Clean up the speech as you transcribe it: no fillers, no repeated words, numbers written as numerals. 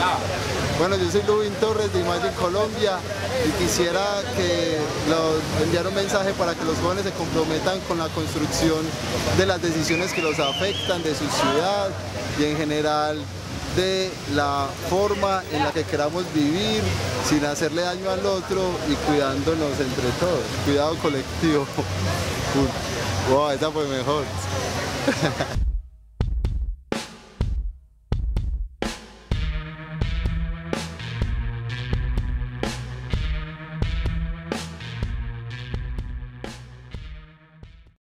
Bueno, yo soy Lubin Torres de Imagine Colombia y quisiera enviar un mensaje para que los jóvenes se comprometan con la construcción de las decisiones que los afectan, de su ciudad y en general de la forma en la que queramos vivir sin hacerle daño al otro y cuidándonos entre todos. Cuidado colectivo. Wow, esa fue mejor.